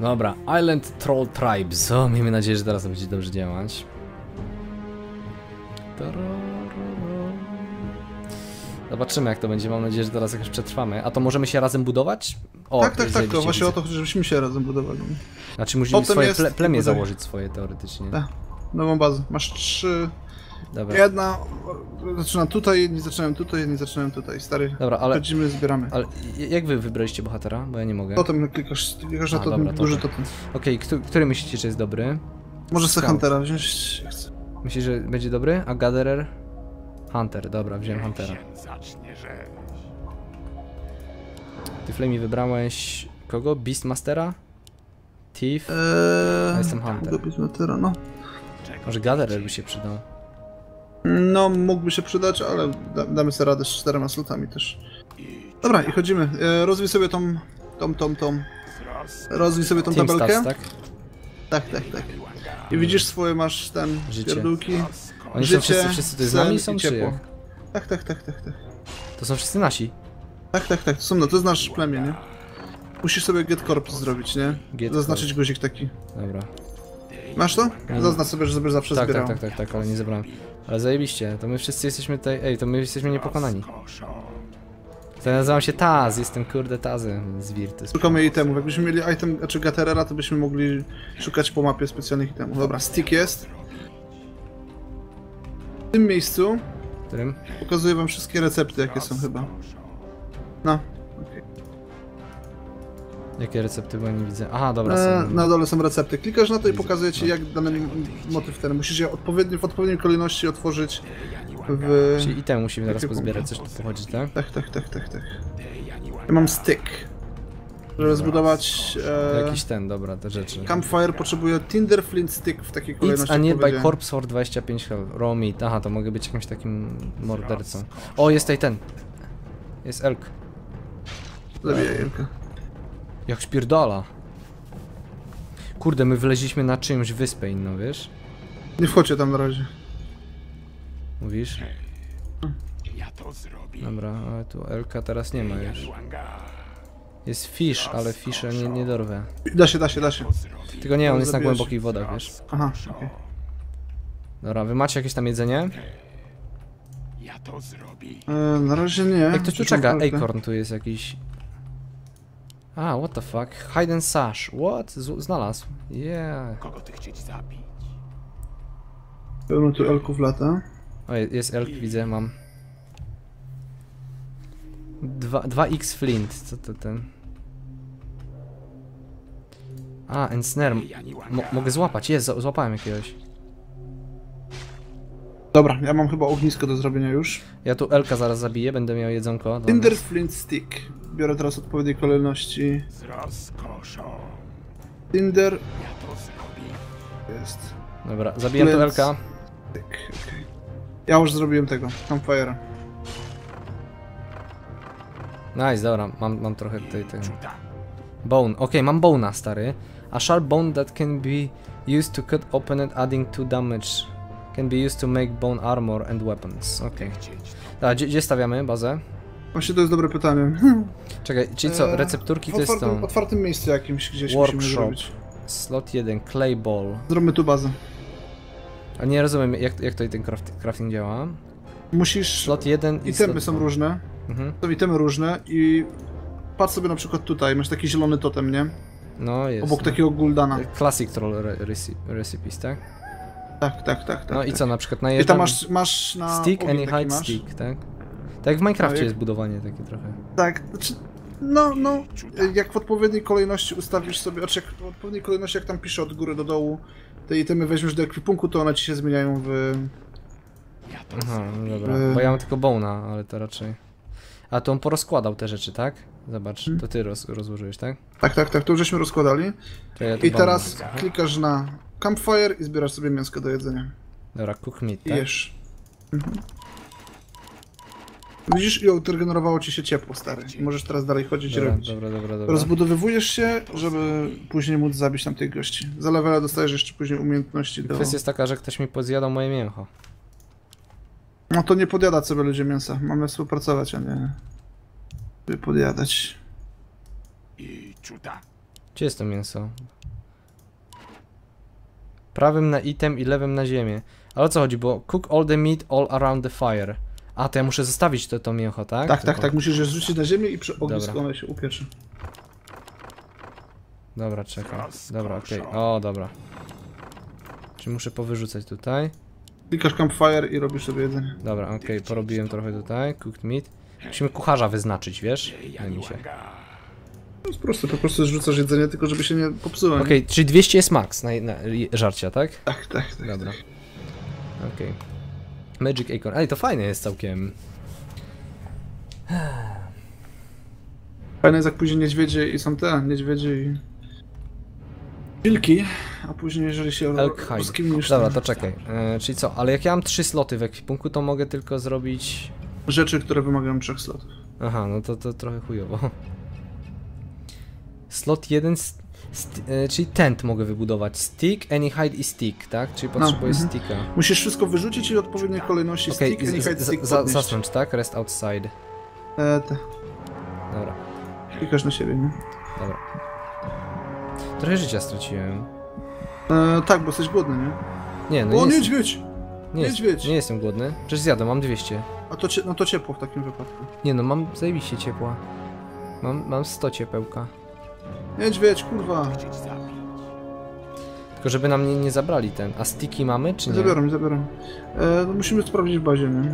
Dobra, Island Troll Tribes. O, miejmy nadzieję, że teraz to będzie dobrze działać. Zobaczymy, jak to będzie. Mam nadzieję, że teraz jakoś przetrwamy. A to możemy się razem budować? O, tak, to właśnie o to chodzi, żebyśmy się razem budowali. Znaczy musimy swoje plemię założyć swoje teoretycznie. Tak, nową bazę. Masz 3... Dobra. Jedna... Zaczynam tutaj, nie zaczynałem tutaj, nie zaczynałem tutaj, stary. Dobra, ale... Chodzimy, zbieramy. Ale jak wy wybraliście bohatera? Bo ja nie mogę. Potem klikasz na to, dobra, duży totem. Okej, który myślicie, że jest dobry? Może sobie Huntera wziąć. Myślisz, że będzie dobry? A Gatherer? Hunter, dobra, wziąłem Huntera. Ty, Flamey, wybrałeś kogo? Beastmastera? Thief? Ja jestem Hunter. Beastmastera, no. Może Gatherer by się przydał. No, mógłby się przydać, ale damy sobie radę z 4 slotami też. Dobra, i chodzimy. Rozwij sobie tą... Rozwij sobie tą tabelkę. Stats, tak? Tak. I widzisz swoje, masz ten... pierdółki. Oni życie, są wszyscy tutaj z nami są, czy jak? Tak. To są wszyscy nasi? Tak, to są, no to jest nasz plemię, nie? Musisz sobie get corp zrobić, nie? Zaznaczyć guzik taki. Dobra. Masz to? Zaznacz sobie, że zawsze zbierał. Tak, ale nie zebrałem. Ale zajebiście, to my wszyscy jesteśmy tutaj, to my jesteśmy niepokonani. To ja nazywam się Taz, jestem kurde Tazem z Virtus. Szukamy itemów, jakbyśmy mieli item, znaczy Gatherera, to byśmy mogli szukać po mapie specjalnych itemów. Dobra, stick jest. W tym miejscu Którym? pokazuję wam wszystkie recepty, jakie są chyba. No. Jakie recepty, bo ja nie widzę. Aha, dobra, są. Na dole są recepty. Klikasz na to i pokazuje ci, jak dany motyw ten. Musisz je w odpowiedniej kolejności otworzyć w... Czyli item musimy teraz pozbierać, coś tu pochodzi, tak? Tak. Ja mam stick. Żeby zbudować... Jakiś ten, dobra, te rzeczy. Campfire potrzebuje Tinder Flint Stick w takiej kolejności. It's a nearby corpse for 25 health. Raw meat. Aha, to mogę być jakimś takim mordercą. O, jest tutaj ten. Jest elk. Zabijaj elka. Jak spierdala. Kurde, my wleźliśmy na czymś wyspę inną, wiesz? Nie wchodźcie tam na razie. Mówisz? Dobra, ale tu elka teraz nie ma już. Jest fish, ale fisza nie dorwę. Da się. Tylko nie, on jest na głębokich wodach, wiesz? Aha, okej. Dobra, wy macie jakieś tam jedzenie? Na razie nie. Jak ktoś tu czeka, Acorn tu jest jakiś. A, what the fuck? Hide and sash. What? Znalazł. Yeah. Kogo ty chcieć zabić? Pełno tu elków lata. O, jest elk, widzę, mam. 2x flint, co to ten? A, ensnare. Mogę złapać, złapałem jakiegoś. Dobra, ja mam chyba ognisko do zrobienia już. Ja tu elka zaraz zabiję, będę miał jedzonko. Tinder Flint Stick. Biorę teraz odpowiedniej kolejności. Z rozkoszą. Tinder. Ja to zrobię. Jest. Dobra, zabijam tu elka. Stick, okay. Ja już zrobiłem tego, Campfire'a. Nice, dobra, mam trochę tutaj tego. Bone, okej, mam bone'a, stary. A sharp bone that can be used to cut opponent, adding 2 damage. Can be used to make bone armor and weapons. Okej. Gdzie stawiamy bazę? Właśnie to jest dobre pytanie. Czekaj, czyli co, recepturki to jest to? W otwartym miejscu jakimś gdzieś Workshop. musimy zrobić. Slot 1, clay ball. Zróbmy tu bazę. A nie rozumiem, jak tutaj ten crafting działa. Musisz... Slot 1 i slot itemy są 2. różne. Są itemy różne i... Patrz sobie na przykład tutaj, masz taki zielony totem, nie? No jest. Obok takiego Guldana. Classic Troll Recipes, tak? Tak. No i co, na przykład I najeżdżam... tam masz na... Stick, any taki hide masz. stick, tak? Tak jak w Minecrafcie No, jest budowanie takie trochę. Tak, znaczy... No, jak w odpowiedniej kolejności ustawisz sobie, znaczy jak w odpowiedniej kolejności, jak tam pisze od góry do dołu, te itemy weźmiesz do ekwipunku, to one ci się zmieniają w... Aha, no dobra, bo ja mam tylko bone'a, ale to raczej... A to on porozkładał te rzeczy, tak? Zobacz, to ty rozłożyłeś, tak? Tak, to już żeśmy rozkładali. To ja tu I teraz bone'a. klikasz na Campfire i zbierasz sobie mięsko do jedzenia. Dobra, cook meat, I tak? jesz. Widzisz, i odregenerowało ci się ciepło, stary. I możesz teraz dalej chodzić i robić. Dobra. Rozbudowywujesz się, żeby później móc zabić tam tych gości. Za levela dostajesz jeszcze później umiejętności do... Kwestia jest taka, że ktoś mi pozjadał moje mięcho. No to nie podjadać sobie ludzie mięsa. Mamy współpracować, a nie... podjadać. I czuda. Gdzie jest to mięso? Prawym na item i lewym na ziemię. Ale o co chodzi? Bo cook all the meat all around the fire. A, to ja muszę zostawić to mięcho, tak? Tak, Tylko... tak, tak. Musisz je zrzucić na ziemię i przy ognisku Dobra. one się upieczy. Dobra, czekaj. Dobra, okej. O, dobra. Czyli muszę powyrzucać tutaj. Klikasz campfire i robisz sobie jedzenie. Dobra, okej, porobiłem trochę tutaj. Cooked meat. Musimy kucharza wyznaczyć, wiesz? Wydaje mi się. To jest proste, po prostu zrzucasz jedzenie, tylko żeby się nie popsuło. nie? Okej, czyli 200 jest max na żarcia, tak? Tak, tak, tak. Dobra. Okej. Magic Acorn. Ej, to fajne jest całkiem. Fajne jest jak później niedźwiedzie i są te niedźwiedzie i... wilki, a później jeżeli się Elk hide. rozkminisz Dobra, te to czekaj. Czyli co? Ale jak ja mam 3 sloty w ekwipunku, to mogę tylko zrobić... rzeczy, które wymagają 3 slotów. Aha, no to trochę chujowo. Slot 1, czyli tent mogę wybudować. Stick, any hide i stick, tak? Czyli potrzebuję sticka. Musisz wszystko wyrzucić i w odpowiedniej kolejności Okej, stick, any hide, stick podnieść. zasnąć, tak? Rest outside. Te. Dobra, Klikasz na siebie, nie? dobra. Trochę życia straciłem. Tak, bo jesteś głodny, nie? Nie, no O, nie, niedźwiedź! jest, nie jestem głodny. Przecież zjadłem, mam 200. A to, no to ciepło w takim wypadku. Nie no, mam zajebiście ciepła. Mam 100 ciepełka. Niedźwiedź, kurwa! Tylko żeby nam nie zabrali ten. A sticky mamy, czy nie? Zabieram, zabieram. No musimy sprawdzić w bazie, nie?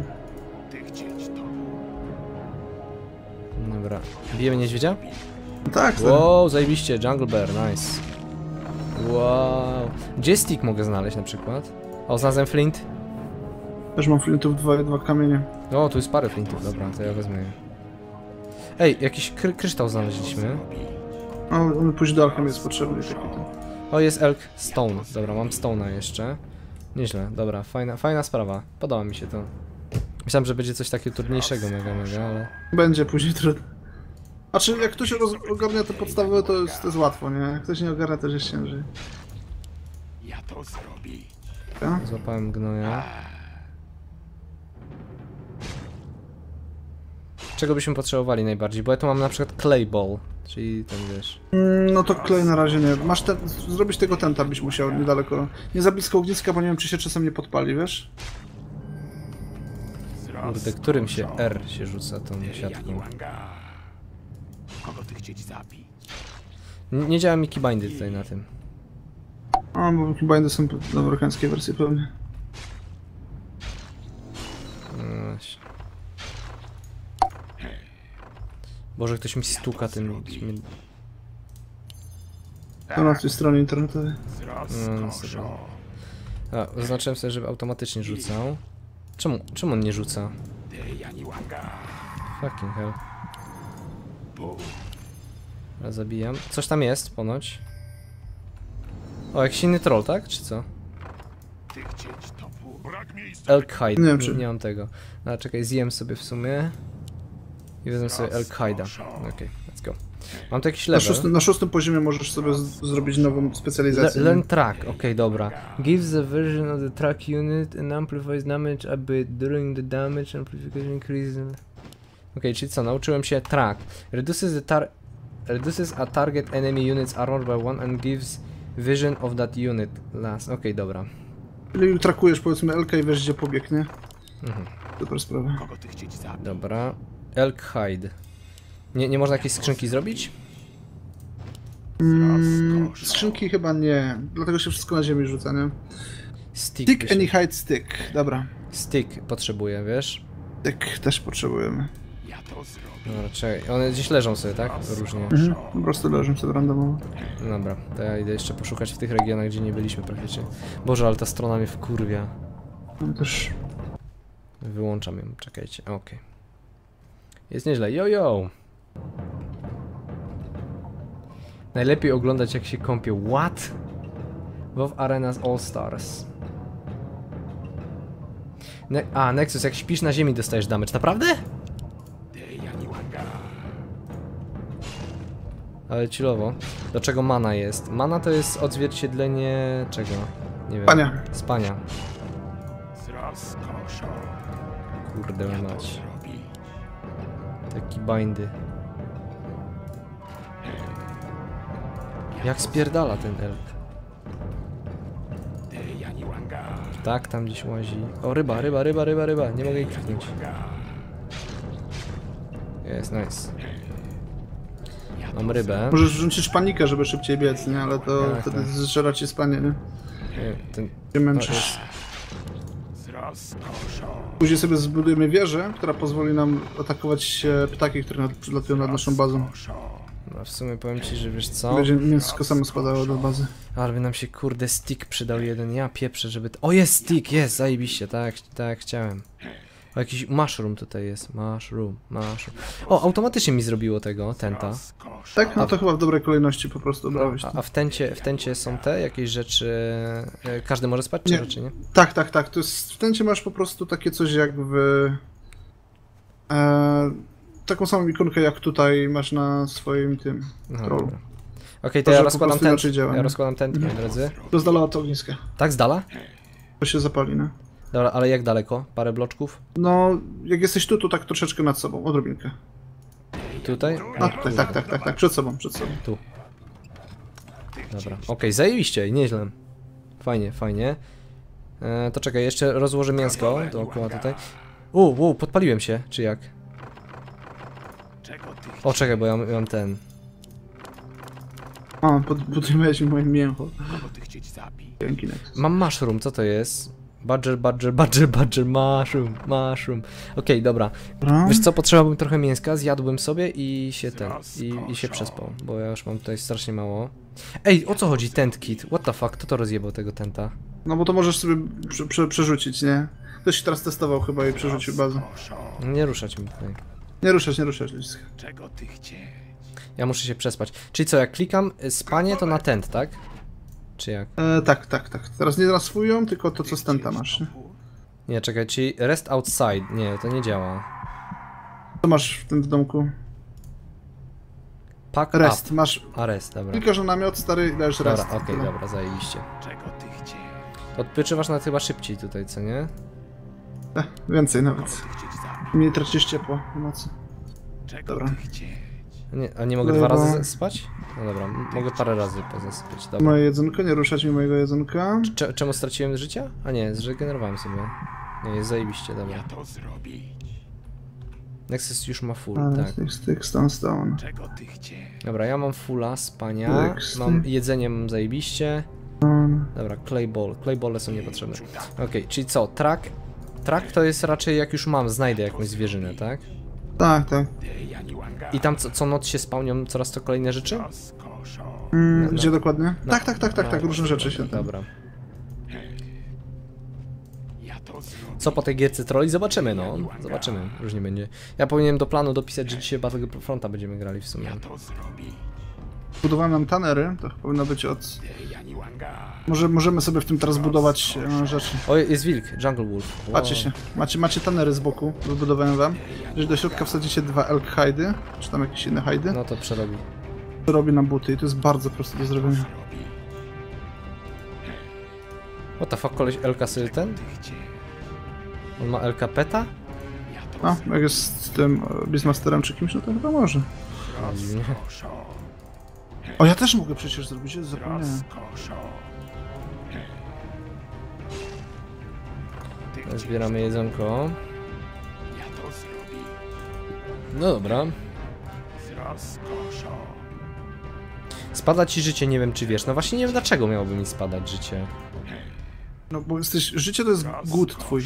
Dobra. Bijemy niedźwiedzia? No tak, tak. Wow, zajebiście, Jungle Bear, nice. Wow. Gdzie stick mogę znaleźć na przykład? O, znalazłem flint. Też mam flintów, dwa kamienie. O, tu jest parę flintów, dobra, to ja wezmę je. Ej, jakiś kryształ znaleźliśmy. A pójść do alchemii jest potrzebny. Taki ten. O, jest elk stone. Dobra, mam stone'a jeszcze. Nieźle, dobra, fajna sprawa. Podoba mi się to. Myślałem, że będzie coś takiego trudniejszego, mega, ale... Będzie później trudno. A czy jak ktoś ogarnia te podstawy, to jest łatwo, nie? Jak ktoś nie ogarnia, to jest ciężej. Ja to zrobię. Ja? Złapałem gnoja. Czego byśmy potrzebowali najbardziej? Bo ja tu mam na przykład clay ball, czyli ten wiesz... No to klej na razie nie. Masz zrobić tego tenta byś musiał niedaleko. Nie za blisko ogniska, bo nie wiem czy się czasem nie podpali, wiesz? Kurde, którym się R się rzuca tą siatką? Kogo ty chcieć zabić? Nie działa mi keybindy tutaj na tym. A, bo bindy są do amerykańskiej wersji pewnie. No właśnie. Boże, ktoś mi stuka tym... To na tej stronie internetowej. No, sobie. A, zaznaczyłem sobie, żeby automatycznie rzucał. Czemu on nie rzuca? Fucking hell. Ja zabijam. Coś tam jest, ponoć. O, jakiś inny troll, tak? Czy co? Elk hide. Nie wiem, czy- Nie mam tego. A czekaj, zjem sobie w sumie. I wezmę sobie elk hide'a. Okej, let's go. Mam tu jakiś level. Na szóstym poziomie możesz sobie zrobić nową specjalizację. Learn track, okej, dobra. Gives the version of the track unit and amplifies damage a bit during the damage amplification increase. Okej, czyli co? Nauczyłem się track. Reduces a target enemy unit's armor by 1 and gives vision of that unit last. Okej, dobra. Czyli trakujesz powiedzmy Elka i wiesz gdzie pobiegł, nie? Mhm. Super sprawa. Kogo ty chcieć zabić? Dobra. Elk hide. Nie można jakiejś skrzynki zrobić? Skrzynki chyba nie, dlatego się wszystko na ziemi rzuca, nie? Stick. Stick, any hide, stick. Dobra. Stick potrzebuję, wiesz? Stick też potrzebujemy. Ja to zrobię. Dobra, czekaj. One gdzieś leżą sobie, tak? Różnie. Po prostu leżą sobie randomowo. Dobra, to ja idę jeszcze poszukać w tych regionach, gdzie nie byliśmy praktycznie. Boże, ale ta strona mnie wkurwia. Mam też... Wyłączam ją, czekajcie, okej. Jest nieźle, yo! Najlepiej oglądać jak się kąpię. What? WoW Arenas All Stars. Nexus, jak śpisz na ziemi dostajesz damage, naprawdę? Ale chillowo. Do czego mana jest? Mana to jest odzwierciedlenie... czego? Nie wiem. Spania. Spania. Z rozkoszą. Kurde To mać. zrobi. Taki bindy. Jak spierdala ten elk. Tak, tam gdzieś łazi. O, ryba. Nie mogę jej kliknąć. Jest, nice. Mam rybę. Możesz wrzucić panikę, żeby szybciej biec, nie? Ale to Tak, wtedy tak. zżera ci spanie, nie? Ten... Się męczysz. Później sobie zbudujemy wieżę, która pozwoli nam atakować ptaki, które przylatują nad naszą bazą. No, w sumie powiem ci, że wiesz co? Będzie mięsko samo spadało do bazy. Ale by nam się kurde stick przydał jeden. Ja pieprzę, żeby... O, jest stick, jest, zajebiście, tak jak chciałem. O, jakiś mushroom tutaj jest. Mushroom. O, automatycznie mi zrobiło tego, tenta. Tak? No to chyba w dobrej kolejności po prostu obrałeś to. A w tencie są te jakieś rzeczy... Każdy może spać, czy Nie. rzeczy, nie? Tak. To jest, w tencie masz po prostu takie coś jak w... taką samą ikonkę jak tutaj masz na swoim tym trollu. Dobra. Okej, to To, ja że po rozkładam prostu tent. inaczej działa, Ja nie? rozkładam tent, moi drodzy. To z dala od ogniska. Tak, z dala? To się zapali, no. Dobra, ale jak daleko? Parę bloczków? No, jak jesteś tu, to tak troszeczkę nad sobą, odrobinkę. Tutaj? No tutaj, tak, przed sobą. Tu. Dobra, okej, zajebiście, nieźle. Fajnie. To czekaj, jeszcze rozłożę mięsko dookoła tutaj. Podpaliłem się, czy jak? O, czekaj, bo ja mam ten... O, budujesz mi moje mięcho. Kogo ty chcieć zabić? Dzięki, Nexus. Mam mushroom, co to jest? Badger, mushroom. Okej, dobra. Dobra. Wiesz co, potrzebowałbym trochę mięska, zjadłbym sobie i się i się przespał, bo ja już mam tutaj strasznie mało. Ej, o co chodzi tent kit? What the fuck, kto to rozjebał tego tenta? No bo to możesz sobie przerzucić, nie? Ktoś się teraz testował chyba i przerzucił bazę. Nie ruszać mi tutaj. Nie ruszać, ludziska. Czego ty chcieć? Ja muszę się przespać. Czyli co, jak klikam spanie, to na tent, tak? Czy jak? Tak. Teraz nie transfują, tylko to co z tenta masz, nie? Nie, czekaj, czyli rest outside. Nie, to nie działa. Co masz w tym domku? Pack Rest, up. masz... A rest, dobra. Klikasz na namiot, stary, i dajesz rest. Dobra, okej, Tyle. dobra, zajebiście. Czego ty chcieć? Odpoczywasz nawet chyba szybciej tutaj, co nie? Więcej nawet. Ty chcieć zabić? Mniej tracisz ciepła w nocy. Czego Dobra. ty chcieć? Nie, a nie mogę dwa razy spać? No dobra, mogę parę razy pozasypiać, dobra. Moje jedzonko, nie ruszać mi mojego jedzonka. Czemu straciłem życia? A nie, zregenerowałem sobie. Nie, jest zajebiście, dobra. Ja to zrobić. Nexus już ma full, Ale tak. styk, stone. Czego ty chcieć? Dobra, ja mam fulla spania, Styk, mam styk. jedzenie mam zajebiście. Dobra, clayballe są niepotrzebne. Okej, czyli co, track? Track to jest raczej jak już znajdę jakąś zwierzynę, tak? Tak. I tam co noc się spełnią coraz to kolejne rzeczy? Rozkoszą. Gdzie dokładnie? No. Tak, różne rzeczy się tam. Dobra. Ja to zrobić. Co po tej gierce trolli? Zobaczymy, no. Zobaczymy, różnie będzie. Ja powinienem do planu dopisać, że dzisiaj Battlefronta będziemy grali w sumie. Ja to zrobić. Budowałem nam tanery, to powinno być od... Janiłanga. Możemy sobie w tym teraz budować rzeczy. O, jest wilk, Jungle Wolf. Wow. Patrzcie się, macie tanery z boku, wybudowałem wam. Jeżeli do środka wsadzicie 2 elk hide'y, czy tam jakieś inne hide'y, No to przerobi. to robi nam buty i to jest bardzo proste do zrobienia. What the fuck, koleś LK sobie ten? On ma LK peta? A, jak jest z tym Beastmasterem czy kimś, no to chyba może. Rozkoszą. O, ja też mogę przecież zrobić, ja zapomniałem. Rozkoszą. Zbieramy jedzonko. Ja to zrobić. No dobra. Z rozkoszą. Spada ci życie, nie wiem czy wiesz. No właśnie nie wiem dlaczego miałoby mi spadać życie. No bo życie to jest głód twój.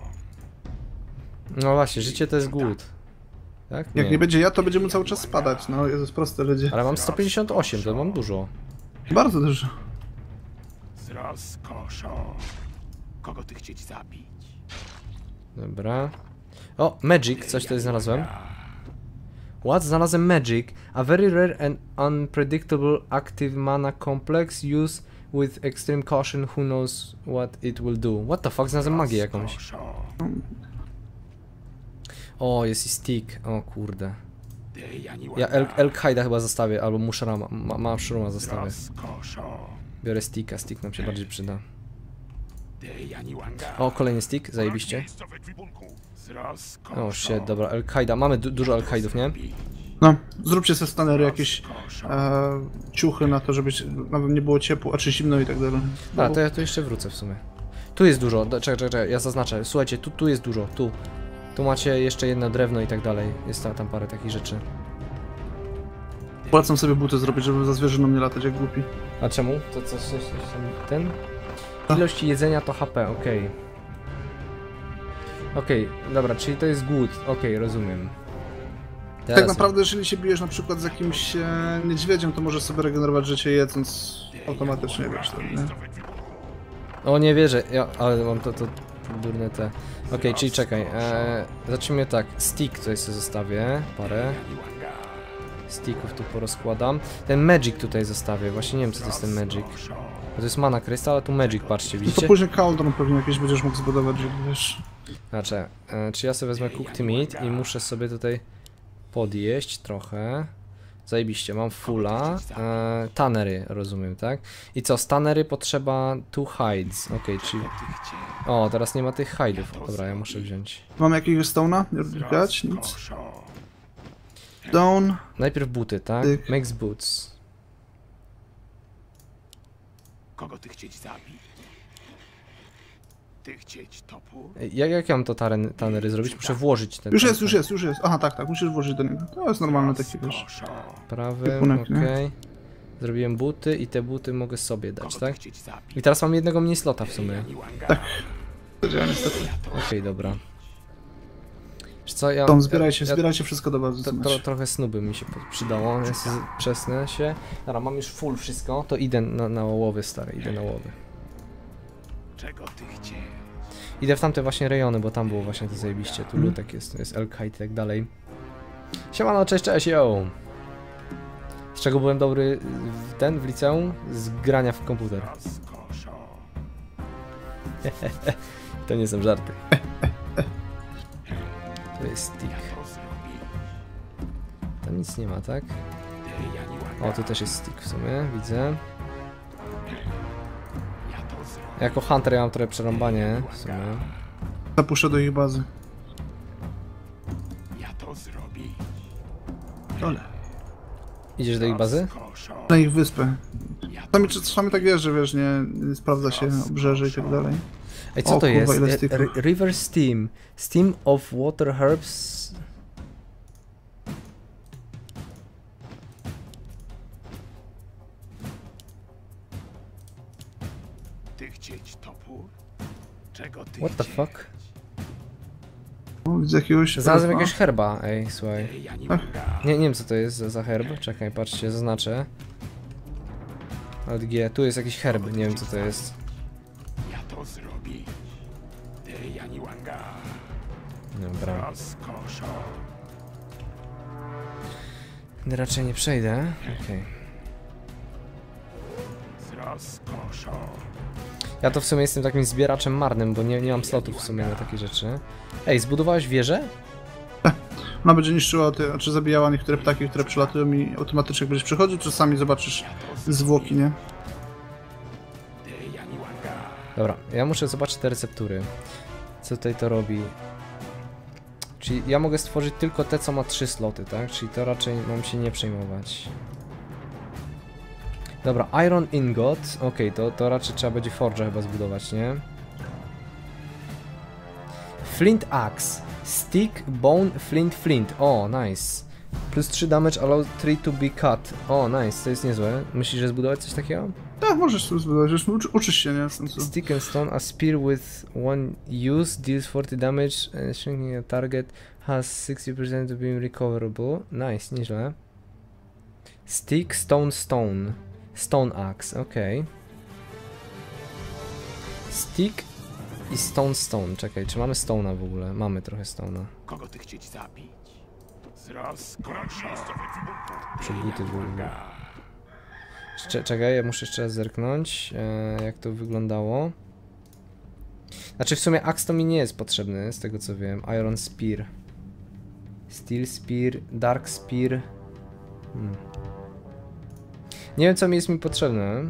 No właśnie, życie to jest głód. Tak? Jak nie będzie ja, to będzie mu cały czas spadać, no Jezus, proste ludzie. Ale mam 158, to mam dużo. Bardzo dużo. Z rozkoszą. Kogo ty chcieć zabić? Dobra. O, Magic, coś tutaj znalazłem. What? Znalazłem Magic. A very rare and unpredictable active mana complex use with extreme caution, who knows what it will do. What the fuck, znalazłem magię jakąś. Rozkoszą. O, jest i stick. O kurde. Ty Janiłanga. Ja Elk Hide'a chyba zostawię, albo Mushrama, Mushrama zostawię. Rozkoszą. Biorę sticka, stick nam się bardziej przyda. Ty Janiłanga. O, kolejny stick, zajebiście. Z rozkoszą. O, shit, dobra, Elk Hide'a. Mamy dużo Elk Hide'ów, nie? No, zróbcie sobie stanery, jakieś ciuchy na to, żeby nawet nie było ciepło, a czy zimno i tak dalej. A, to ja tu jeszcze wrócę w sumie. Tu jest dużo, czekaj, ja zaznaczę. Słuchajcie, tu jest dużo, tu. Tu macie jeszcze jedno drewno i tak dalej. Jest tam parę takich rzeczy. Polecam sobie buty zrobić, żeby za zwierzyną nie latać jak głupi. A czemu? To coś ten? Ilość jedzenia to HP, okej. Okej, dobra, czyli to jest głód, okej, rozumiem. Teraz Tak naprawdę, jeżeli się bijesz na przykład z jakimś niedźwiedziem, to możesz sobie regenerować życie jedząc automatycznie, wiesz, tak, nie? O, nie wierzę, ale mam to durne te... Okej, czyli czekaj, zacznijmy tak, stick tutaj sobie zostawię, parę. Sticków tu porozkładam. Ten magic tutaj zostawię, właśnie nie wiem co to jest ten magic. To jest mana krystal, ale tu magic, patrzcie, No widzicie? to później cauldron pewnie jakieś będziesz mógł zbudować, żeby wiesz... Znaczy, czy ja sobie wezmę cooked meat i muszę sobie tutaj podjeść trochę. Zajebiście, mam fulla. Tannery, rozumiem, tak? I co, z tannery potrzeba 2 hides. Okej, czyli... O, teraz nie ma tych hide'ów. Dobra, ja muszę wziąć. Mamy jakiegoś stone'a? Nie widać? Nic. Stone. Najpierw buty, tak? Tyk. Makes boots. Kogo ty chcieć zabić? Ty chcieć topór? Jak ja mam to tannery zrobić? Muszę włożyć ten... Już jest. Aha, tak, musisz włożyć do niego. To jest normalny taki, wiesz. Prawy, Typunek, nie? okej. Zrobiłem buty i te buty mogę sobie dać, Kogo ty tak? chcieć zabić? I teraz mam jednego mniej slota w sumie. Tak. Niestety. Okej, dobra. Wiesz co, ja... Tom, zbierajcie wszystko do bazy. Trochę snuby mi się przydało, ja sobie przesnę się. Dobra, mam już full wszystko, to idę na łowy, stary, idę na łowy. Czego ty chcieć? Idę w tamte właśnie rejony, bo tam było właśnie to zajebiście, tu lutek jest Elkite i tak dalej. Siemano, cześć, yo! Z czego byłem dobry w liceum? Z grania w komputer. Rozkoszo. To nie są żarty. To jest stick. To zrobi. Tam nic nie ma, tak? Ty O, tu też jest stick w sumie, widzę. Ja to zrobię. Jako hunter ja mam trochę przerąbanie w sumie. Zapuszczę do ich bazy. Ja to zrobię. Dole. Idziesz do ich bazy? Rozkoszo. Na ich wyspę. Czasami tak jest, że wiesz, nie sprawdza się obrzeże i tak dalej. Ej, co O, to kurwa, jest? ile sticków. River Steam. Steam of Water Herbs. Ty chcieć topór? Czego ty What the chcieć? fuck? O, widzę jakiegoś... Znalazłem elfa. jakiegoś herba, ej, słuchaj. Ty Janiwanga. Nie wiem co to jest za herb. Czekaj, patrzcie, zaznaczę. Od G, tu jest jakiś herb, nie wiem co to jest. Ja to zrobię. Ty Janiwanga. Dobra. Rozkoszo. Raczej nie przejdę. Okej. Z rozkoszą. Ja to w sumie jestem takim zbieraczem marnym, bo nie mam slotów w sumie na takie rzeczy. Ej, zbudowałeś wieżę? Ona będzie niszczyła, czy zabijała niektóre ptaki, które przylatują i automatycznie jak będziesz przychodził, czasami zobaczysz zwłoki, nie? Ty Janiwanga. Dobra, ja muszę zobaczyć te receptury. Co tutaj to robi? Czyli ja mogę stworzyć tylko te, co ma 3 sloty, tak? Czyli to raczej mam się nie przejmować. Dobra, Iron Ingot. Okej, to raczej trzeba będzie Forge'a chyba zbudować, nie? Flint Axe. Stick, Bone, Flint. O, nice. Plus 3 damage allow 3 to be cut. O, nice, to jest niezłe. Myślisz, że zbudować coś takiego? Tak, możesz tu zbudować, już uczysz się, nie? W sensu. Stick and stone, a spear with one use deals 40 damage and shrinking a target has 60% of being recoverable. Nice, nieźle. Stick, stone. Stone axe, okej. Stick i stone. Czekaj, czy mamy stone'a w ogóle? Mamy trochę stone'a. Kogo ty chcieć zabić? Z rozkoszą. Przy buty były. Czekaj, ja muszę jeszcze raz zerknąć, jak to wyglądało. Znaczy w sumie axe to mi nie jest potrzebny, z tego co wiem. Iron Spear. Steel Spear, Dark Spear. Nie wiem co jest mi potrzebne.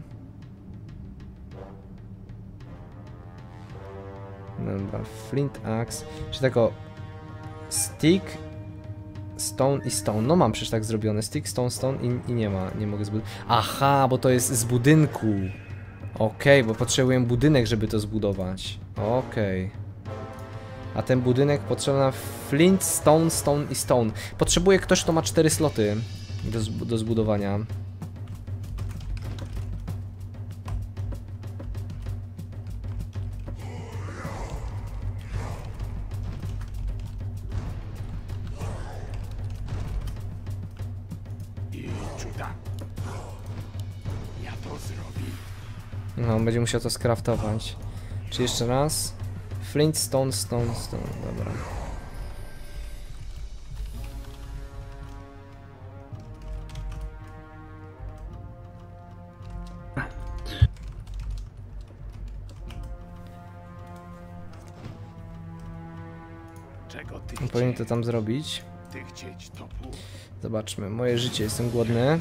Dobra, Flint Axe. Czyli tako Stick, stone i stone. No mam przecież tak zrobione. Stick, stone, stone i nie mogę zbudować. Aha, bo to jest z budynku. Okej, bo potrzebuję budynek, żeby to zbudować. Okej. A ten budynek potrzebna flint, stone, stone i stone. Potrzebuje ktoś, kto ma 4 sloty do zbudowania. I cuda. Ja to zrobię. No, będzie musiał to skraftować. Czy jeszcze raz? Flint, stone, stone, stone. Dobra. Czego ty Powinien to chcieć? tam zrobić. Ty chcieć topór. Zobaczmy. Moje życie, jestem głodny.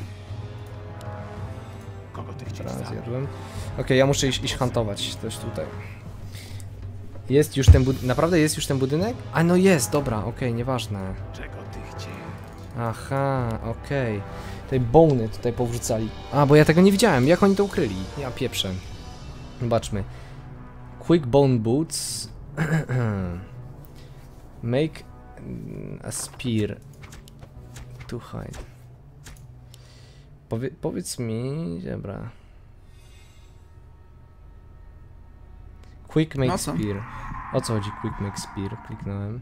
Kogo ty chcieć Teraz zabić? zjadłem. Okej, ja muszę iść huntować coś tutaj. Jest już ten budynek? Naprawdę jest już ten budynek? A no jest, dobra, okej, nieważne. Czego ty chcieć? Aha, okej. Tutaj bony tutaj powrzucali. A, bo ja tego nie widziałem, jak oni to ukryli? Ja pieprzę. Zobaczmy. Quick bone boots. Make a spear to hide. Powiedz mi, dobra. Quick make No co? spear. O co chodzi quick make spear? Kliknąłem.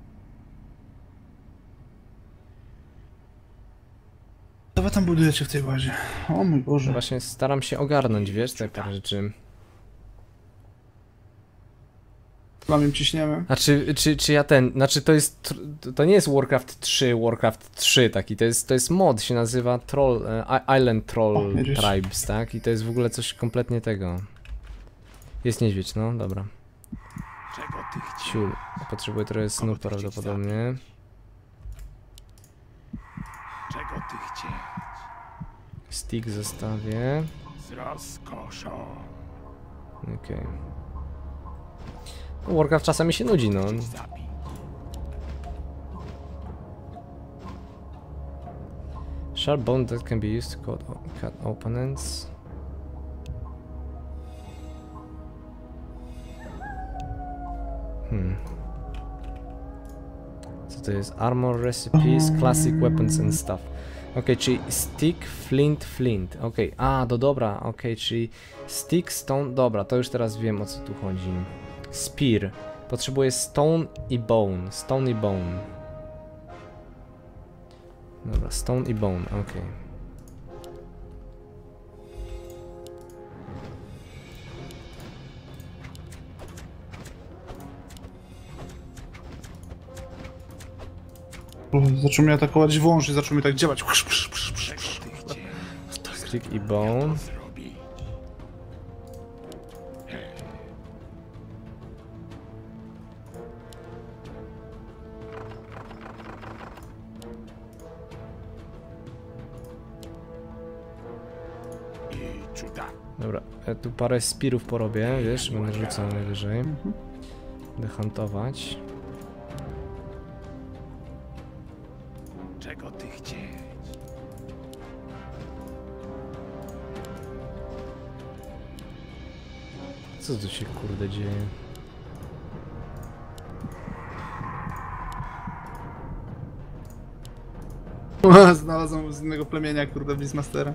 Co wy tam budujecie w tej bazie? O mój Boże. Właśnie staram się ogarnąć, wiesz, te parę rzeczy. Mam im ciśniemy. A czy ja znaczy to jest, to nie jest Warcraft 3 taki, to jest mod, się nazywa Island Troll O, widzisz? Tribes, tak? I to jest w ogóle coś kompletnie tego. Jest niedźwiedź, no, dobra. Czego ty chcieć? Ciul, potrzebuję trochę snów ty chcieć prawdopodobnie. Czego ty chcieć? Stick zostawię. Z rozkoszą. Okej. Warcraft czasami się nudzi, no. Chcieć zabić. Sharp bone that can be used to cut opponents. Co to jest? Armor recipes, classic weapons and stuff. Okej, czyli stick, flint. Okej, a, dobra, okej, czyli stick, stone, dobra, to już teraz wiem, o co tu chodzi. Spear. Potrzebuję stone i bone. Dobra, stone i bone, okej. Zaczął mnie atakować wąż i zaczął mi tak działać. Czego ty chcieć? Stick i bone. Zrobić. I cuda. Dobra, ja tu parę spirów porobię, wiesz, będę rzucał najwyżej. Będę huntować. Czego ty chcieć? Co tu się kurde dzieje? Znalazłem z innego plemienia, kurde, Beastmastera.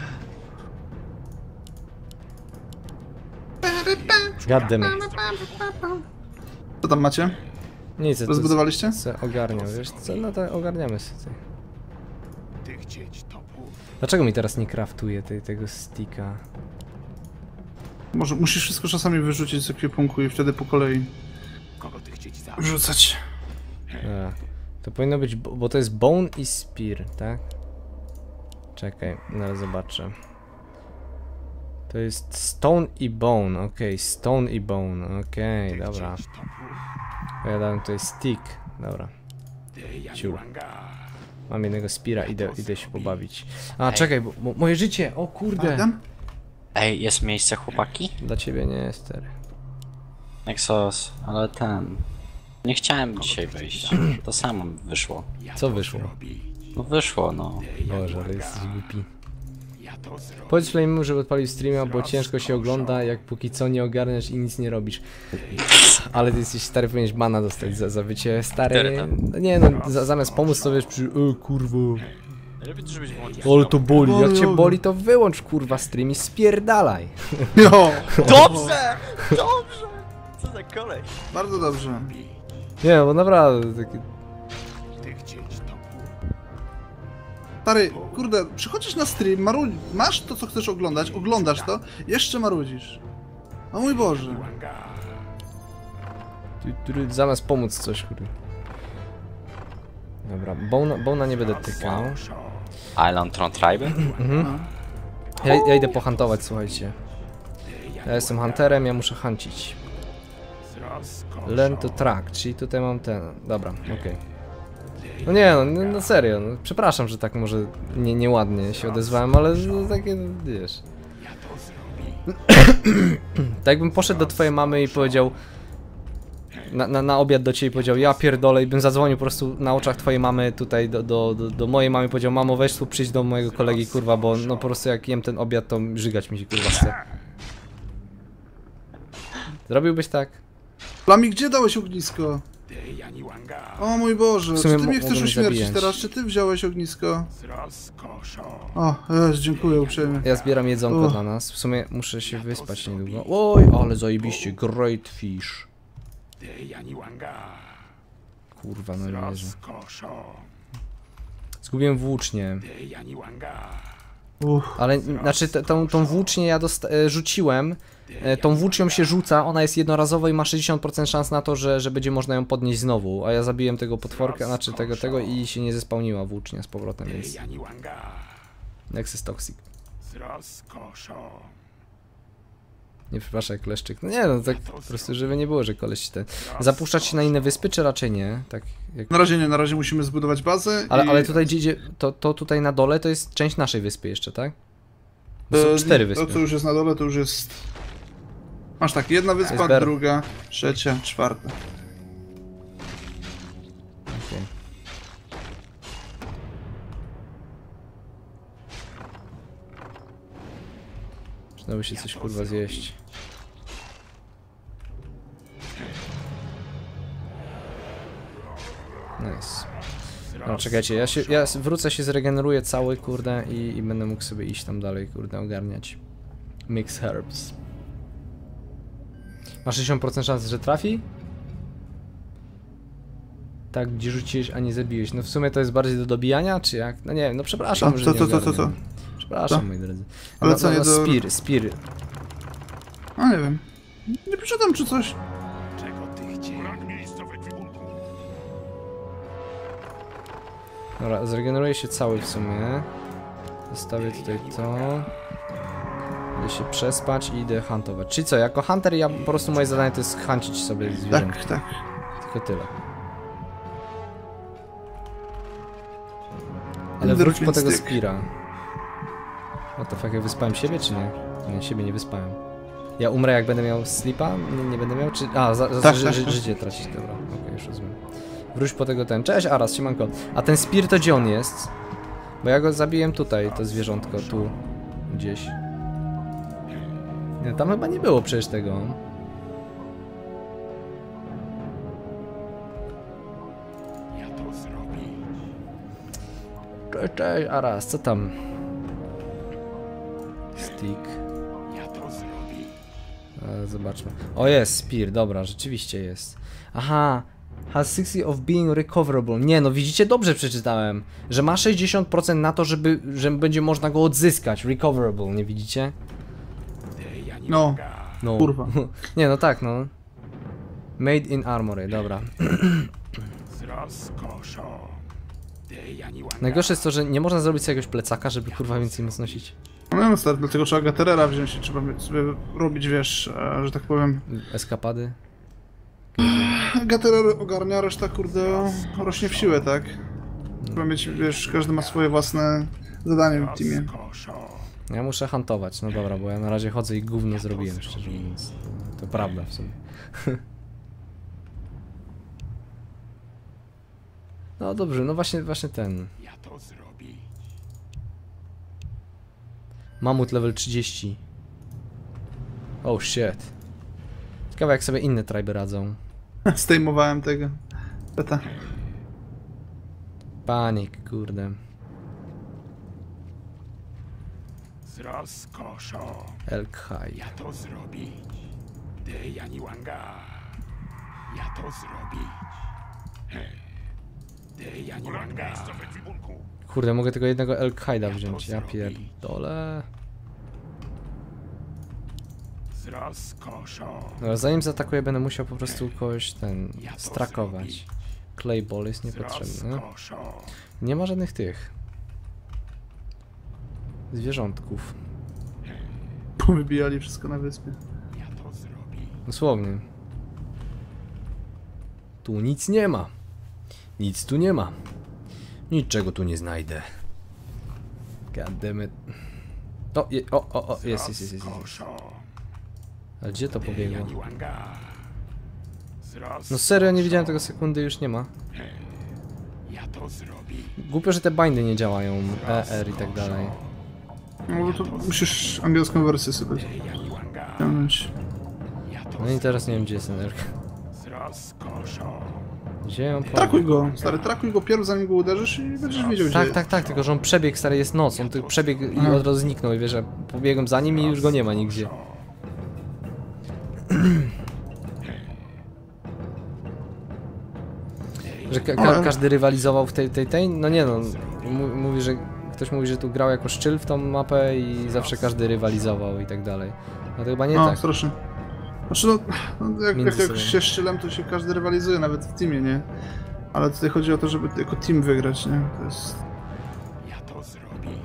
Goddammit. Co tam macie? Nic, to Rozbudowaliście? se ogarniam, wiesz co? No to ogarniamy sobie. Ty chcieć topór. Dlaczego mi teraz nie kraftuje tego sticka? Może musisz wszystko czasami wyrzucić z ekwipunku i wtedy po kolei Kogo ty chcieć zabić? wrzucać. Dobra. To powinno być, bo to jest bone i spear, tak? Czekaj, no zobaczę. To jest stone i bone, okej, stone i bone, okej, dobra. Chcieć topór. Ja dałem tutaj stick, dobra. Ty Ciul. Jaguanga. Mam jednego speara, idę się pobawić. A, czekaj, bo moje życie, o kurde. Adam? Ej, jest miejsce, chłopaki? Dla ciebie nie, stary. Exos, ale ten... Nie chciałem dzisiaj wejść. To samo wyszło. Co wyszło? No wyszło, no. Boże, ale jesteś głupi. Ja to zrobię. Powiedz Flamemu, żeby odpalił streama, bo ciężko się ogląda, jak póki co nie ogarniasz i nic nie robisz. Ale ty jesteś stary, powinieneś bana dostać za bycie stary. Nie no, zamiast pomóc sobie przy... kurwa. Ale to boli, jak cię boli to wyłącz kurwa stream i spierdalaj. Jo! Dobrze! Dobrze! Co za koleś? Bardzo dobrze. Nie, bo naprawdę taki... Ty chcieć to. Stary, kurde, przychodzisz na stream, masz to, co chcesz oglądać, oglądasz to, jeszcze marudzisz. O mój Boże. Zamiast pomóc coś, kurde. Dobra, Bona nie będę tykał. Island Tron Tribe? Ja idę pohantować, słuchajcie. Ja jestem hunterem, ja muszę hancić. Learn to track, czyli tutaj mam ten... Dobra, okej. No nie no serio, no, przepraszam, że tak może nieładnie się odezwałem, ale no, takie, wiesz... Tak jakbym poszedł do twojej mamy i powiedział... Na obiad do ciebie powiedział, ja pierdolę, i bym zadzwonił po prostu na oczach twojej mamy tutaj do mojej mamy i powiedział, mamo weź tu przyjdź do mojego kolegi, kurwa, bo no po prostu jak jem ten obiad, to żygać mi się kurwa chce. Zrobiłbyś tak? Flami, gdzie dałeś ognisko? O mój Boże, W sumie czy ty mnie chcesz mogłem uśmiercić zabijać. teraz? Czy ty wziąłeś ognisko? Z rozkoszą. O, Jezu, dziękuję uprzejmie. Ja zbieram jedzonko dla nas, w sumie muszę się wyspać niedługo. Oj, ale zajebiście, great fish. Ty Janiłanga. Kurwa, no Z nie wierzę. rozkoszą. Zgubiłem włócznię, Ty Janiłanga. ale znaczy tą włócznię ja rzuciłem. Tą włócznią się rzuca, ona jest jednorazowa i ma 60% szans na to, że będzie można ją podnieść znowu. A ja zabiłem tego potworka, znaczy tego i się nie zespałniła włócznia z powrotem, Ty więc... Janiłanga. Nexus Toxic. Z rozkoszą. Nie przepraszaj, Kleszczyk. No nie no, tak po prostu, żeby nie było, że koleś ten... Zapuszczać się na inne wyspy, czy raczej nie? Tak jak... Na razie nie, na razie musimy zbudować bazę Ale tutaj gdzie to tutaj na dole to jest część naszej wyspy jeszcze, tak? Bo są 4 wyspy. To, co już jest na dole, to już jest... Masz tak, jedna wyspa, Iceberg. druga, trzecia, czwarta. Okej. Przydałoby się coś kurwa zjeść. Nice. No czekajcie, ja wrócę, się zregeneruję cały, kurde, i będę mógł sobie iść tam dalej, kurde, ogarniać. Mix herbs. Masz 60% szans, że trafi? Tak, gdzie rzuciłeś, a nie zabiłeś. No w sumie to jest bardziej do dobijania, czy jak? No nie wiem, no przepraszam, że nie ogarniam. Przepraszam, moi drodzy. Ale No, co, nie do... Spear. A nie wiem. Nie przeczytam czy coś. Czego ty chcieć? Brak miejsca w ekwipunku. Dobra, zregeneruję się cały w sumie. Zostawię tutaj to. Idę się przespać i idę huntować. Czyli co, jako hunter ja po prostu moje zadanie to jest huncić sobie zwierzęta. Tak. Tylko tyle. Ale wróć po tego Spira. What the fuck, ja wyspałem siebie czy nie? Nie, siebie nie wyspałem. Ja umrę jak będę miał sleepa? Nie będę miał? Czy... A, życie tracić, dobra. Okej, już rozumiem. Wróć po tego ten. Cześć Aras, siemanko. A ten Spear to gdzie on jest? Bo ja go zabiłem tutaj, to zwierzątko, tu. Gdzieś. Nie, tam chyba nie było przecież tego. Ja to zrobię. Cześć Aras, co tam? Stick. Ja to zrobię. Zobaczmy. O jest, Spear, dobra, rzeczywiście jest. Aha, has 60 of being recoverable. Nie, no widzicie, dobrze przeczytałem. Że ma 60% na to, że będzie można go odzyskać. Recoverable, nie widzicie? No, No. kurwa. Nie, no tak, no. Made in Armory, dobra. Z rozkoszą. Ty Janiłanga. Najgorsze jest to, że nie można zrobić sobie jakiegoś plecaka, żeby kurwa więcej móc nosić. No stary, dlatego trzeba Gaterera wziąć i trzeba sobie robić, wiesz, że tak powiem... Eskapady. Gaterer ogarnia, reszta kurde rośnie w siłę, tak? Trzeba mieć, wiesz, każdy ma swoje własne zadanie w teamie. Rozkoszą. Ja muszę huntować, no dobra, bo ja na razie chodzę i gówno zrobiłem, szczerze mówiąc. To prawda w sumie. No dobrze, no właśnie ten. Ja to zrobić. Mamut level 30. Oh shit. Ciekawe jak sobie inne triby radzą. Zdejmowałem tego. Beta. Panik, kurde. Z rozkoszą. Elkhaj. Ja to zrobić. Deyaniwanga. Ja to zrobić. Deyaniwanga. Kurde, mogę tego jednego Elkhajda wziąć. Ja pierdolę. Z rozkoszą. No, zanim zaatakuję, będę musiał po prostu kogoś strakować. Clayball jest niepotrzebny. Rozkoszą. Nie ma żadnych tych zwierzątków. Powybijali wszystko na wyspie. Ja to zrobić. Dosłownie. Tu nic nie ma. Nic tu nie ma. Niczego tu nie znajdę. Goddammit. O, jest. Ale gdzie to pobiegło? Deyaniwanga. Z No serio, nie widziałem tego sekundy, już nie ma. Ja to zrobić. Głupio, że te bindy nie działają. ER i tak dalej. No bo to musisz angielską wersję sobie ściągnąć. Ja to No i teraz nie wiem, gdzie jest ten ER. z rozkoszą. Gdzie ją Trakuj go, stary, trakuj go pierw zanim go uderzysz i będziesz wiedział gdzie jest. Tak, tylko że on przebiegł, stary, jest noc. On tylko przebiegł i od razu zniknął i wiesz, że pobiegłem za nim i już go nie ma nigdzie. Że każdy rywalizował w tej? No nie no, mówi, że ktoś mówi, że tu grał jako szczyl w tą mapę i zawsze każdy rywalizował i tak dalej. No to chyba nie No, tak. strasznie. Znaczy jak się szczylem, to się każdy rywalizuje, nawet w teamie, nie? Ale tutaj chodzi o to, żeby jako team wygrać, nie? To jest... Ja to zrobić.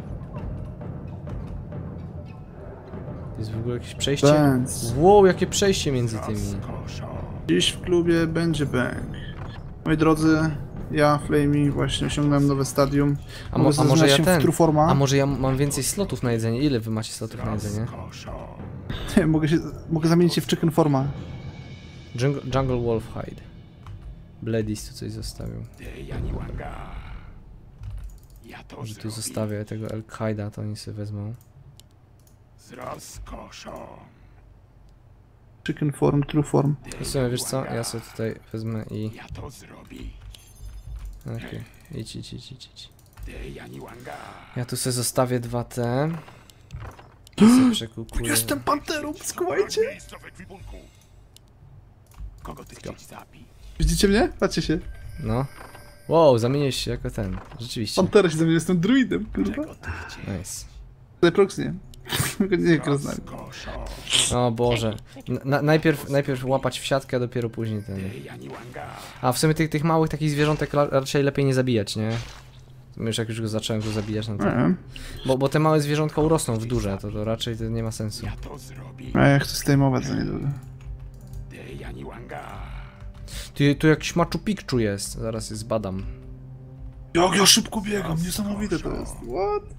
Jest w ogóle jakieś przejście? Dance. Wow, jakie przejście między tymi. Rozkoszą. Dziś w klubie będzie bang. Moi drodzy, ja, Flamey, właśnie osiągnąłem nowe stadium. A Mogę może zaznać ja się w ten? Trueforma. A może ja mam więcej slotów na jedzenie? Ile wy macie slotów na jedzenie? Rozkoszą. Mogę zamienić się w chicken forma. Jungle Wolf Hide. Bladis tu coś zostawił. Deyaniwanga. Ja to Może tu zrobić. zostawię tego Elkhaida, to oni sobie wezmą. Z rozkoszą. Chicken form, true form. W sumie wiesz co? Ja sobie tutaj wezmę i... Ja to zrobić. Okej, idź. Deyaniwanga. Ja tu sobie zostawię 2T. I sobie przekukuję. Jestem panterą, słuchajcie! Miejsce w ekwipunku. Kogo ty chcieć zabić? Widzicie mnie? Patrzcie się. No. Wow, zamieniłeś się jako ten. Rzeczywiście. Pantera się ze mnie, jestem druidem, kurwa. Czego ty chcieć? Nice. Ale prox nie. Nie gra z nami. Rozkoszą. O Boże. Najpierw łapać w siatkę, a dopiero później ten. Deyaniwanga. A w sumie tych małych takich zwierzątek raczej lepiej nie zabijać, nie? Już jak już go zacząłem zabijać, no to... Bo te małe zwierzątka urosną w duże, to raczej to nie ma sensu. Ja to zrobić. A ja chcę zdejmować za niedługo. Deyaniwanga. Tu jakiś Machu Picchu jest, zaraz je zbadam. Jak ja szybko biegam, niesamowite to jest. What?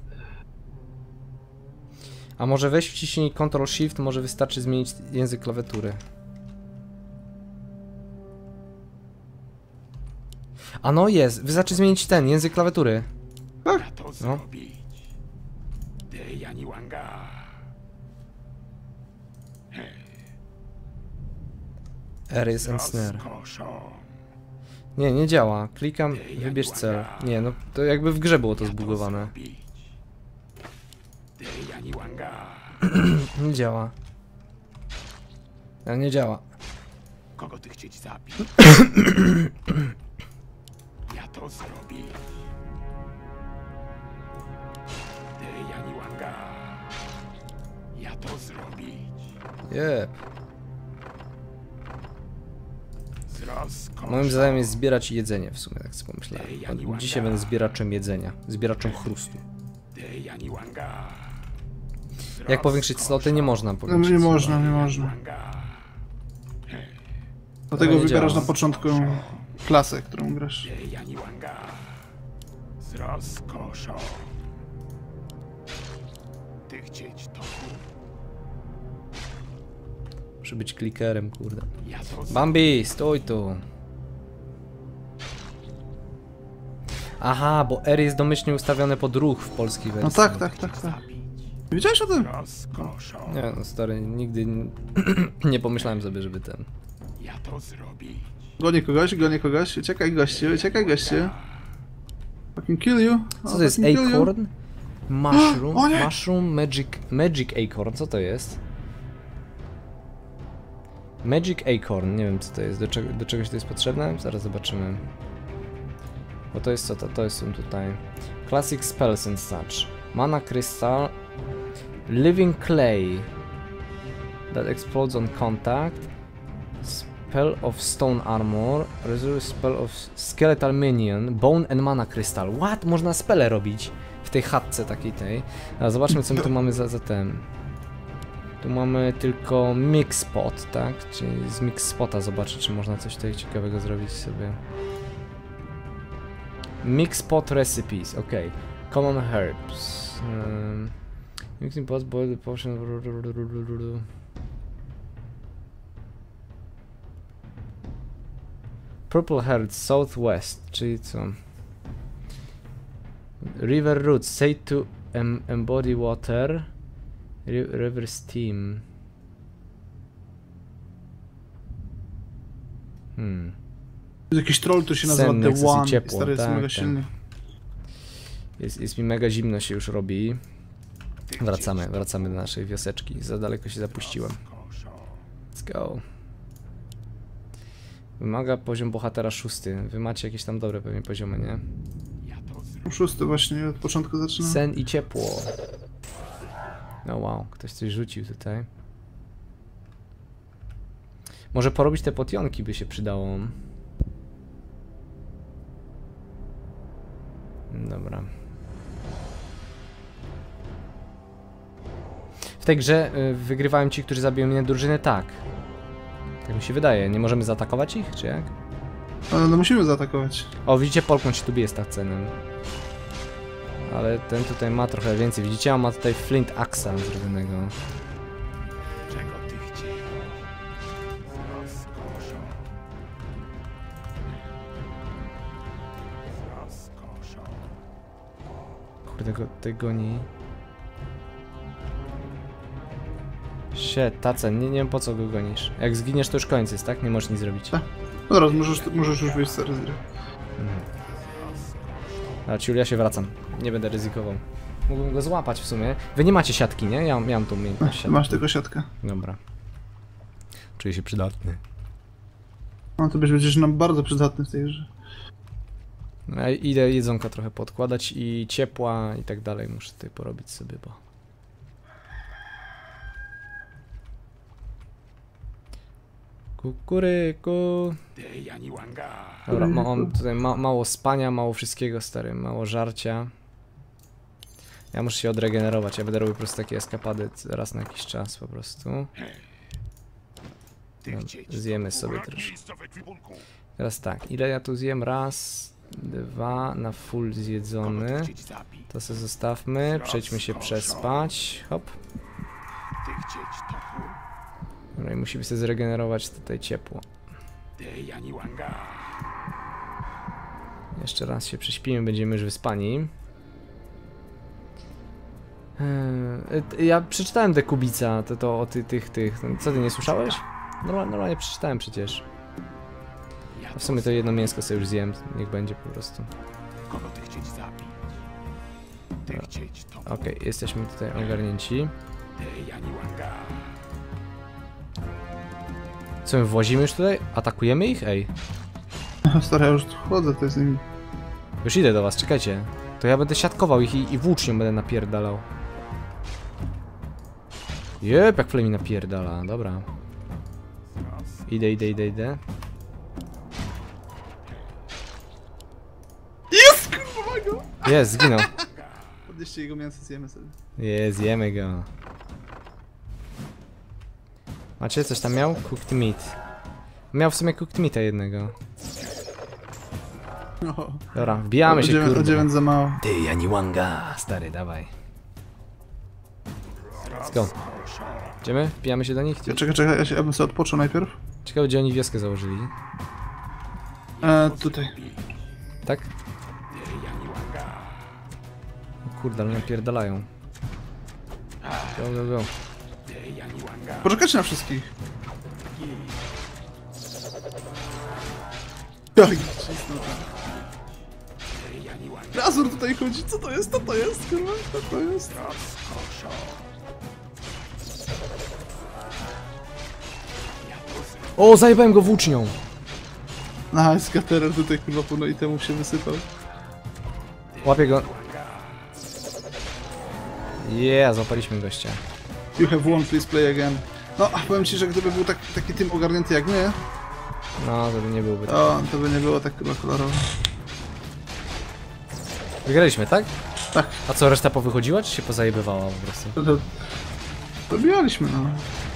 A może weź wciśnij Ctrl-Shift, może wystarczy zmienić język klawiatury. A no jest, wystarczy zmienić ten język klawiatury. Ja to zrobić. Deyaniwanga. R jest and snare. Rozkoszą. Nie działa. Klikam, wybierz cel. Nie, no to jakby w grze było to zbugowane. Deyaniwanga. Nie działa. Nie działa. Kogo ty chcieć zabić? Ja to zrobić. Deyaniwanga. Ja to zrobić. Jep. Z rozkoszą. Moim zadaniem jest zbierać jedzenie w sumie, tak sobie pomyślałem. Dzisiaj będę zbieraczem jedzenia. Zbieraczem chrustu. Deyaniwanga. Jak powiększyć sloty? Nie można No powiększyć. nie można, nie można. Dlatego nie wybierasz działa. na początku klasę, którą grasz. Deyaniwanga. Z rozkoszą. Ty chcieć to. Muszę być klikerem, kurde. Ja to Bambi, stój tu. Aha, bo R jest domyślnie ustawione pod ruch w polskiej wersji. No tak. Wiedziałeś o tym? Rozkoszą. Nie no stary, nigdy nie pomyślałem sobie, żeby ten... Ja to zrobię. Gonię kogoś. Uciekaj gościu. Fucking kill you. Co to jest? Fucking kill you. Acorn? Mushroom? O nie! Mushroom Magic Acorn, co to jest? Magic Acorn, nie wiem co to jest, do czegoś to jest potrzebne? Zaraz zobaczymy. Bo to jest co to? To jest tutaj. Classic Spells and such. Mana Crystal. Living Clay. That explodes on contact. Spell of Stone Armor. Reserve Spell of Skeletal Minion. Bone and Mana Crystal. What? Można spele robić w tej chatce takiej tej. A zobaczmy co my tu mamy za ten. Tu mamy tylko Mix Spot, tak? Czyli z Mix Spota zobaczyć, czy można coś tutaj ciekawego zrobić sobie. Mix Spot Recipes, ok. Common Herbs. Mixing pots, boiled potion. Purple Herbs, Southwest, czyli co? River Roots, say to embody water. River Steam. Jakiś troll tu się nazywa Sen, The Nexus i One. ciepło, Stary jest tak, mega tak. silny. Jest mi mega zimno się już robi. Wracamy do naszej wioseczki. Za daleko się zapuściłem. Let's go. Wymaga poziom bohatera 6. Wy macie jakieś tam dobre pewnie poziomy, nie? 6 właśnie, od początku zaczynam. Sen i ciepło. No wow, ktoś coś rzucił tutaj. Może porobić te potionki by się przydało. Dobra. W tej grze wygrywają ci, którzy zabiją inne drużyny, tak. Tak mi się wydaje. Nie możemy zaatakować ich, czy jak? Ale no musimy zaatakować. O, widzicie, Polką się tu bije z takcenem. Ale ten tutaj ma trochę więcej. Widzicie, on ma tutaj Flint Axa zrobionego. Czego ty chcieli? Rozkoszą. Kurde, go tutaj goni. Shit, Tacen, nie wiem po co go gonisz. Jak zginiesz to już koniec jest, tak? Nie możesz nic zrobić. Tak. No teraz możesz już wyjść z gry. A ciul, ja się wracam. Nie będę ryzykował. Mógłbym go złapać w sumie. Wy nie macie siatki, nie? Ja mam tu umiejętność siatki. Masz tylko siatkę. Dobra. Czuję się przydatny. No to będziesz nam bardzo przydatny w tej grze. No, ja idę jedzonka trochę podkładać i ciepła i tak dalej. Muszę tutaj porobić sobie, bo... Kukuryku. Dobra, mam tutaj mało spania, mało wszystkiego, stary, mało żarcia. Ja muszę się odregenerować, ja będę robił po prostu takie eskapady raz na jakiś czas po prostu. No, zjemy sobie troszkę. Teraz tak, ile ja tu zjem? Raz, dwa, na full zjedzony. To sobie zostawmy, przejdźmy się przespać, hop. No i musimy sobie zregenerować tutaj ciepło. Jeszcze raz się prześpimy, będziemy już wyspani. Ja przeczytałem te Kubica, to o tych. Co ty nie słyszałeś? Normalnie przeczytałem przecież. A w sumie to jedno mięsko sobie już zjem, niech będzie po prostu. Kogo ty chcieć zabić? Ty chcieć to. Okej, jesteśmy tutaj ogarnięci. Co, my włazimy już tutaj? Atakujemy ich? Ej. Stary, ja już tu chodzę, to jest nimi. Już idę do was, czekajcie. To ja będę siatkował ich i włócznią będę napierdalał. Jep, jak Flemi napierdala, dobra. Idę. Jest, kurwa go! Jest, zginął. Podnieście jego mięso, zjemy sobie. Jest, zjemy go. Macie coś tam miał? Cooked meat. Miał w sumie cooked meata jednego. O, Dobra, wbijamy się, o kurwa. 9 za mało. Ty, Janiwanga, stary, dawaj. Let's go. Idziemy? Wbijamy się do nich? Czekaj, ja bym sobie odpoczął najpierw. Ciekawe, gdzie oni wioskę założyli. Tutaj. Tak? kurde, ale napierdalają. Go, go, go. Poczekajcie na wszystkich. Tak, cisnął tam. Razor tutaj chodzi, co to jest, kurwa, co to jest? O, zajebałem go włócznią! Aha, skaterer tutaj kurwa pełno itemów się wysypał. Łapię go. Yeah, złapaliśmy gościa. You have won, please play again. No, a powiem ci, że gdyby był taki team ogarnięty jak my, No, to by nie byłby tak. to by nie było tak kurwa kolorowo. Wygraliśmy, tak? Tak, A co, reszta powychodziła, czy się pozajebywała po prostu? dobijaliśmy, no.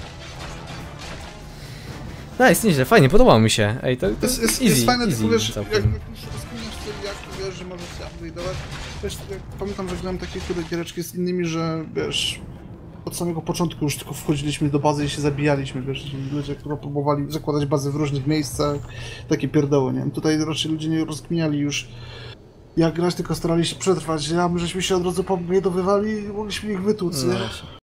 Nice, nieźle, fajnie, podobało mi się. Ej, to Jest fajne, easy tylko wiesz, jak całkiem. już rozkminiasz celiaki, wiesz, że możesz się upgrade'ować. Wiesz, jak pamiętam, że grałem takie kurde giereczki z innymi, że wiesz, od samego początku już tylko wchodziliśmy do bazy i się zabijaliśmy, wiesz, ludzie, którzy próbowali zakładać bazy w różnych miejscach, takie pierdoły, nie? Tutaj raczej ludzie nie rozkminiali już jak grać, tylko starali się przetrwać, a my żeśmy się od razu pobudowywali i mogliśmy ich wytłuc, No nie? właśnie.